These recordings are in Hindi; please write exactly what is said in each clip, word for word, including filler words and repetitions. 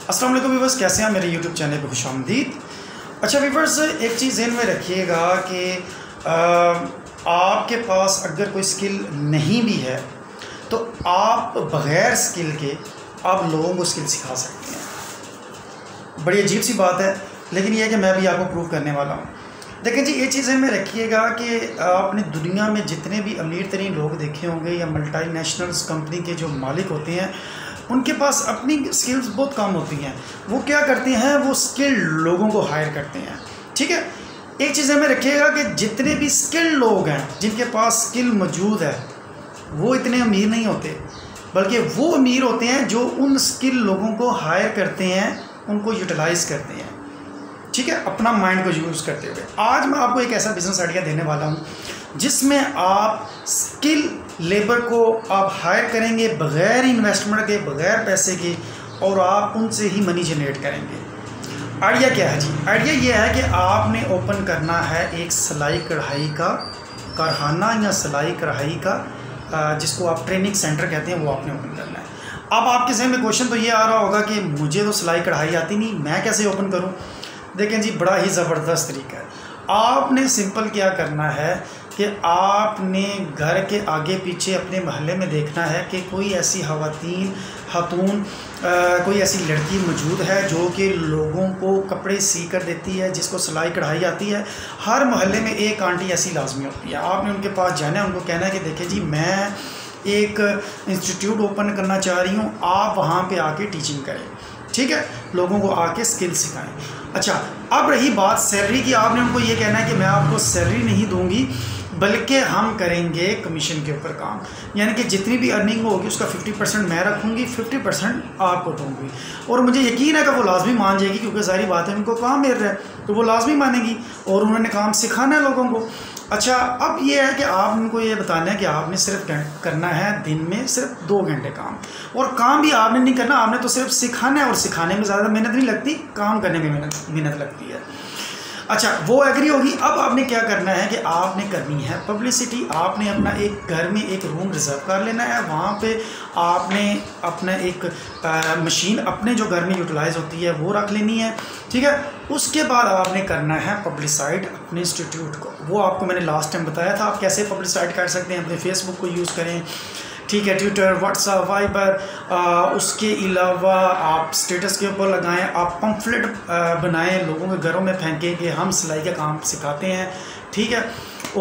अस्सलाम वालेकुम व्यूवर्स, कैसे हैं? मेरे यूट्यूब चैनल पे खुशामदीद। अच्छा व्यूवर्स, एक चीज़ ज़हन में रखिएगा कि आपके पास अगर कोई स्किल नहीं भी है तो आप बग़ैर स्किल के आप लोगों को स्किल सिखा सकते हैं। बड़ी अजीब सी बात है, लेकिन यह है कि मैं भी आपको प्रूव करने वाला हूँ। देखें जी, ये चीज़ में रखिएगा कि आपने दुनिया में जितने भी अमीर तरीन लोग देखे होंगे या मल्टी नेशनल्स कंपनी के जो मालिक होते हैं, उनके पास अपनी स्किल्स बहुत कम होती हैं। वो क्या करते हैं, वो स्किल्ड लोगों को हायर करते हैं। ठीक है, एक चीज़ में रखिएगा कि जितने भी स्किल्ड लोग हैं जिनके पास स्किल मौजूद है, वो इतने अमीर नहीं होते, बल्कि वो अमीर होते हैं जो उन स्किल लोगों को हायर करते हैं, उनको यूटिलाइज़ करते हैं। ठीक है, अपना माइंड को यूज़ करते हुए। आज मैं आपको एक ऐसा बिज़नेस आइडिया देने वाला हूँ जिसमें आप स्किल लेबर को आप हायर करेंगे बग़ैर इन्वेस्टमेंट के, बग़ैर पैसे के, और आप उनसे ही मनी जनरेट करेंगे। आइडिया क्या है जी? आइडिया ये है कि आपने ओपन करना है एक सिलाई कढ़ाई का कारखाना या सिलाई कढ़ाई का, जिसको आप ट्रेनिंग सेंटर कहते हैं, वो आपने ओपन करना है। अब आपके जहन में क्वेश्चन तो ये आ रहा होगा कि मुझे तो सिलाई कढ़ाई आती नहीं, मैं कैसे ओपन करूँ? देखें जी, बड़ा ही ज़बरदस्त तरीका है। आपने सिंपल क्या करना है कि आपने घर के आगे पीछे अपने मोहल्ले में देखना है कि कोई ऐसी ख़वातीन खातून कोई ऐसी लड़की मौजूद है जो कि लोगों को कपड़े सी कर देती है, जिसको सिलाई कढ़ाई आती है। हर मोहल्ले में एक आंटी ऐसी लाजमी होती है। आपने उनके पास जाना है, उनको कहना है कि देखिए जी, मैं एक इंस्टीट्यूट ओपन करना चाह रही हूँ, आप वहाँ पे आके टीचिंग करें। ठीक है, लोगों को आके स्किल सिखाएं। अच्छा, अब रही बात सैलरी की, आपने उनको ये कहना है कि मैं आपको सैलरी नहीं दूंगी, बल्कि हम करेंगे कमीशन के ऊपर काम। यानी कि जितनी भी अर्निंग होगी उसका फिफ्टी परसेंट मैं रखूँगी, फिफ्टी परसेंट आपको दूँगी। और मुझे यकीन है कि वो लाजमी मान जाएगी, क्योंकि सारी बात है, उनको काम मिल रहा है तो वो लाजमी मानेगी, और उन्होंने काम सिखाना है लोगों को। अच्छा, अब ये है कि आप उनको ये बताना है कि आपने सिर्फ करना है दिन में सिर्फ दो घंटे काम, और काम भी आपने नहीं करना, आपने तो सिर्फ सिखाना है, और सिखाने में ज़्यादा मेहनत नहीं लगती, काम करने में मेहनत मेहनत लगती है। अच्छा, वो एग्री होगी। अब आपने क्या करना है कि आपने करनी है पब्लिसिटी। आपने अपना एक घर में एक रूम रिज़र्व कर लेना है, वहाँ पे आपने अपना एक आ, मशीन अपने जो घर में यूटिलाइज़ होती है वो रख लेनी है। ठीक है, उसके बाद आपने करना है पब्लिसाइड अपने इंस्टीट्यूट को। वो आपको मैंने लास्ट टाइम बताया था आप कैसे पब्लिसाइड कर सकते हैं। अपने फेसबुक को यूज़ करें, ठीक है, ट्विटर, व्हाट्सएप, वाइबर, उसके अलावा आप स्टेटस के ऊपर लगाएं, आप पम्फलेट बनाएं, लोगों के घरों में फेंकें कि हम सिलाई का काम सिखाते हैं। ठीक है,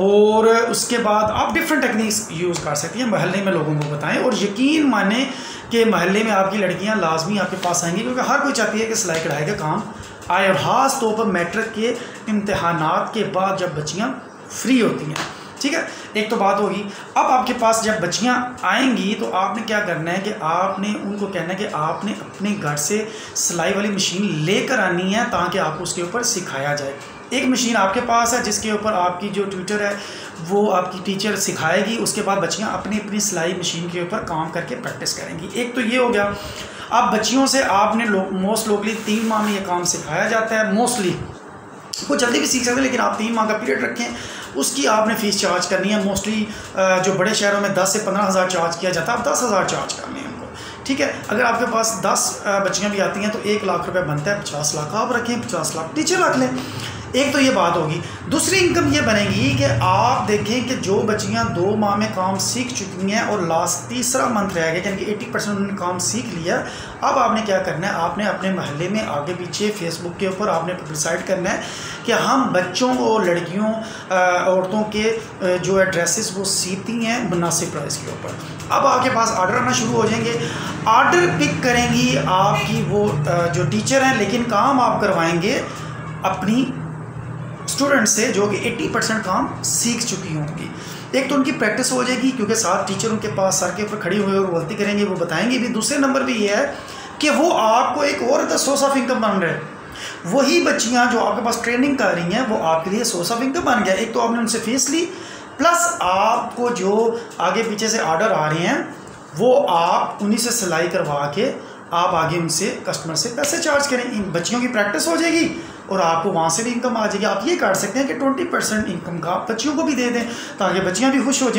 और उसके बाद आप डिफरेंट टेक्निक्स यूज़ कर सकती हैं, मोहल्ले में लोगों को बताएं, और यकीन माने कि मोहल्ले में आपकी लड़कियां लाजमी आपके पास आएंगी, क्योंकि हर कोई चाहती है कि सिलाई कढ़ाई का काम आए, और ख़ास तौर पर मैट्रिक के इम्तहानात के बाद जब बच्चियाँ फ्री होती हैं। ठीक है, एक तो बात होगी। अब आपके पास जब बच्चियां आएंगी तो आपने क्या करना है कि आपने उनको कहना है कि आपने अपने घर से सिलाई वाली मशीन लेकर आनी है, ताकि आपको उसके ऊपर सिखाया जाए। एक मशीन आपके पास है जिसके ऊपर आपकी जो ट्यूटर है वो आपकी टीचर सिखाएगी, उसके बाद बच्चियां अपनी अपनी सिलाई मशीन के ऊपर काम करके प्रैक्टिस करेंगी। एक तो ये हो गया। अब बच्चियों से आपने लो, मोस्ट लोकली तीन माह में ये काम सिखाया जाता है। मोस्टली वो जल्दी भी सीख सकते हैं, लेकिन आप तीन माह का पीरियड रखें, उसकी आपने फ़ीस चार्ज करनी है। मोस्टली जो बड़े शहरों में दस से पंद्रह हज़ार चार्ज किया जाता है, आप दस हज़ार चार्ज करनी है उनको। ठीक है, अगर आपके पास दस बच्चियाँ भी आती हैं तो एक लाख रुपए बनता है, पचास लाख आप रखें, पचास लाख टीचर रख लें। एक तो ये बात होगी। दूसरी इनकम ये बनेगी कि आप देखें कि जो बच्चियां दो माह में काम सीख चुकी हैं और लास्ट तीसरा मंथ रह गया, यानी कि अस्सी परसेंट उन्होंने काम सीख लिया। अब आपने क्या करना है, आपने अपने मोहल्ले में आगे पीछे फेसबुक के ऊपर आपने पब्लिसाइड करना है कि हम बच्चों और लड़कियों औरतों के जो है ड्रेसेस वो सीती हैं मुनासिब प्राइस के ऊपर। अब आपके पास आर्डर आना शुरू हो जाएंगे। आर्डर पिक करेंगी आपकी वो जो टीचर हैं, लेकिन काम आप करवाएंगे अपनी स्टूडेंट से जो कि अस्सी परसेंट काम सीख चुकी होंगी। एक तो उनकी प्रैक्टिस हो जाएगी, क्योंकि सात टीचर उनके पास सर के ऊपर खड़ी हुई और गलती करेंगे, वो बताएंगे भी। दूसरे नंबर पे ये है कि वो आपको एक और सोर्स ऑफ इनकम बन रहा है। वही बच्चियां जो आपके पास ट्रेनिंग कर रही हैं वो आपके लिए सोर्स ऑफ इनकम बन गया। एक तो आपने उनसे फीस ली, प्लस आपको जो आगे पीछे से आर्डर आ रहे हैं वो आप उन्हीं से सिलाई करवा के आप आगे उनसे कस्टमर से पैसे चार्ज करें। इन बच्चियों की प्रैक्टिस हो जाएगी और आपको वहाँ से भी इनकम आ जाएगी। आप ये कर सकते हैं कि ट्वेंटी परसेंट इनकम का आप बच्चियों को भी दे दें, ताकि बच्चियाँ भी खुश हो जाएं।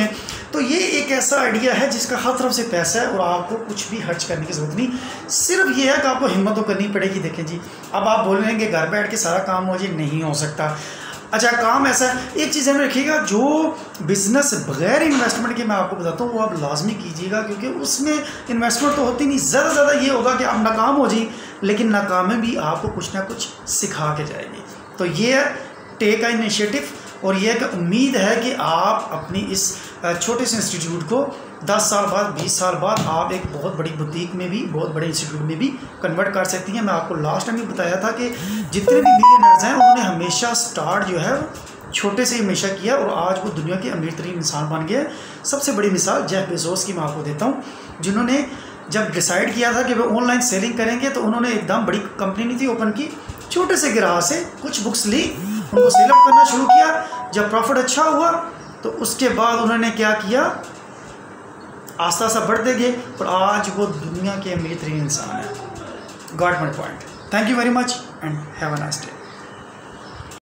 तो ये एक ऐसा आइडिया है जिसका हर तरफ से पैसा है और आपको कुछ भी खर्च करने की ज़रूरत नहीं, सिर्फ ये है कि आपको हिम्मत तो करनी पड़ेगी। देखें जी, अब आप बोल रहे हैं कि घर बैठ के सारा काम हो जी, नहीं हो सकता। अच्छा, काम ऐसा है, एक चीज़ में रखिएगा, जो बिज़नेस बगैर इन्वेस्टमेंट के मैं आपको बताता हूँ वो आप लाजमी कीजिएगा, क्योंकि उसमें इन्वेस्टमेंट तो होती नहीं, ज़्यादा ज़्यादा ये होगा कि आप नाकाम हो जाए, लेकिन नाकामी भी आपको कुछ ना कुछ सिखा के जाएगी। तो ये है टेक का इनिशिएटिव, और ये कि उम्मीद है कि आप अपनी इस छोटे से इंस्टीट्यूट को दस साल बाद, बीस साल बाद आप एक बहुत बड़ी बुटीक में भी, बहुत बड़े इंस्टीट्यूट में भी कन्वर्ट कर सकती हैं। मैं आपको लास्ट टाइम भी बताया था कि जितने भी बिलियनर्स हैं उन्होंने हमेशा स्टार्ट जो है छोटे से हमेशा किया, और आज वो दुनिया के अमीर तरीन इंसान बन गए। सबसे बड़ी मिसाल जेफ बेजोस की मैं आपको देता हूँ, जिन्होंने जब डिसाइड किया था कि वो ऑनलाइन सेलिंग करेंगे तो उन्होंने एकदम बड़ी कंपनी नहीं थी ओपन की, छोटे से गिराह से कुछ बुक्स ली, उनको सेल अप करना शुरू किया। जब प्रॉफिट अच्छा हुआ तो उसके बाद उन्होंने क्या किया, आस्ता आस्ता बढ़ते गए, और आज वो दुनिया के अमीर तरीन इंसान है। Got my point. Thank you very much and have a nice day.